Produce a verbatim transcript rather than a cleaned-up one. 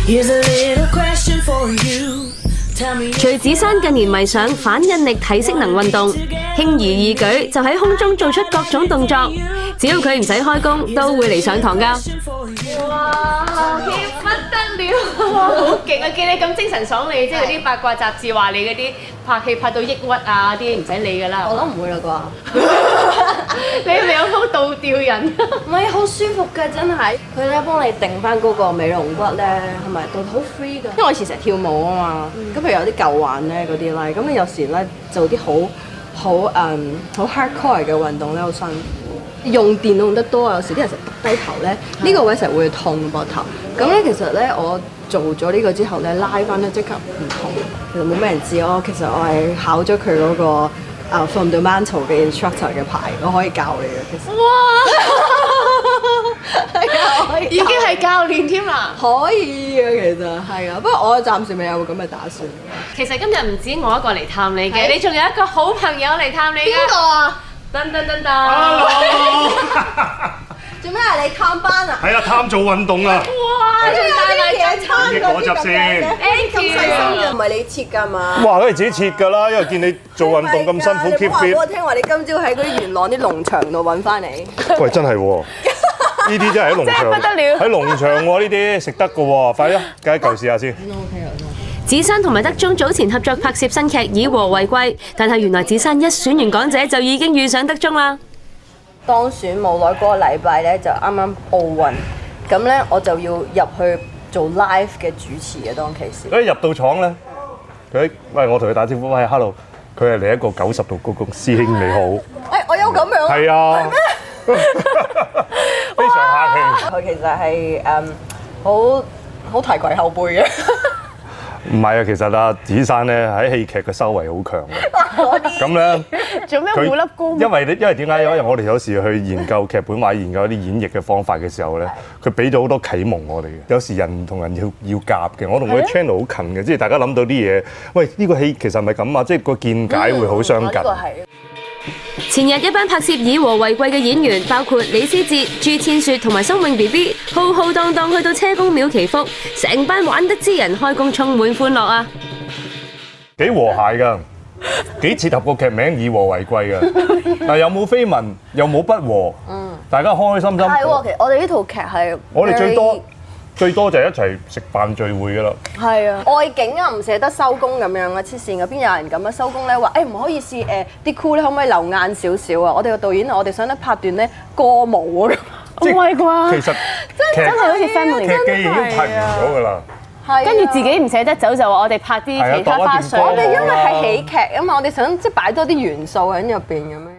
徐子珊近年迷上反引力體適能運動，輕而易舉就喺空中做出各種動作，只要佢唔使開工，都會嚟上堂㗎。哇 ，keep 不得了，好勁啊！見你咁精神爽利，即係啲八卦雜誌話你嗰啲拍戲拍到抑鬱啊啲唔使理㗎啦。 我諗唔會啦啩。 你係咪有鋪倒吊人？ 唔係，好舒服㗎，真係。佢咧幫你定翻嗰個尾龍骨咧，係咪到好 free 㗎？因為我以前成日跳舞啊嘛，咁譬如有啲舊患咧嗰啲咧，咁你有時咧做啲好好誒好 hardcore 嘅運動咧，好辛苦。用電用得多啊，有時啲人成日耷低頭咧，呢個位成日會痛膊頭。咁咧其實咧，我做咗呢個之後咧，拉翻咧即刻唔痛。其實冇咩人知我，其實我係考咗佢嗰個。啊 fundamental 嘅 instructor 嘅牌，我可以教你嘅。其實哇，係啊，可以已經係教練添啦。 可以嘅，其實係啊，不過我暫時未有咁嘅打算。 其實今日唔止我一個嚟探你嘅，你仲有一個好朋友嚟探你嘅。 邊個啊？ 噔噔噔噔。 做咩啊？你探班啊？ 係啊，探做運動啊！ 哇！仲帶埋嘢餐果汁先。 誒咁細心嘅，唔係你切㗎嘛？ 哇！佢係自己切㗎啦，因為見你做運動咁辛苦 keep fit。 你話我聽話，你今朝喺嗰啲元朗啲農場度揾翻嚟。 喂，真係喎！呢啲真係喺農場， 不得了喺農場喎，呢啲食得㗎喎，快啲，計一嚿試下先。 子珊同埋德中早前合作拍攝新劇《以和為貴》，但係原來子珊一選完港姐就已經遇上德中啦。 當選冇耐嗰個禮拜咧，就啱啱奧運，咁咧我就要入去做 live 嘅主持嘅當其時。 一入到廠咧，佢喂我同佢打招呼，喂 hello，佢係嚟一個九十度鞠躬，師兄你好。 誒，我有咁樣。 係啊。非常客氣。 佢其實係誒好好提攜後輩嘅。 唔係啊，其實啊，子珊咧喺戲劇嘅修為好強嘅。咁咧， 做咩胡粒高？ 因為因為點解？因為我哋有時去研究劇本或者研究一啲演繹嘅方法嘅時候咧，佢俾咗好多啟蒙我哋嘅。有時人同人要要夾嘅，我同佢 channel 好近嘅，即係大家諗到啲嘢。喂，呢個戲其實係咪咁啊？即係個見解會好相近。 前日一班拍攝《以和為貴》嘅演員，包括李思捷、朱千雪同埋心穎 B B， 浩浩蕩蕩去到車公廟祈福，成班玩得之人開工充滿歡樂啊！ 幾和諧㗎，幾切合個劇名《以和為貴》㗎。但有冇緋聞，又冇不和，嗯，大家開開心心。 係喎，其實我哋呢套劇係我哋最多。最多就係一齊食飯聚會㗎啦。係啊，外景啊唔捨得收工咁樣啊，黐線嘅邊有人咁啊收工咧話誒唔好意思誒啲 crew 咧可唔可以留晏少少啊？我哋個導演我哋想咧拍段咧歌舞啊咁。 唔係啩？ 其實真係好似 family 劇機已經拍完咗㗎啦。 跟住自己唔捨得走就話我哋拍啲其他花絮。 我哋因為係喜劇啊嘛，我哋想即係擺多啲元素喺入邊咁樣。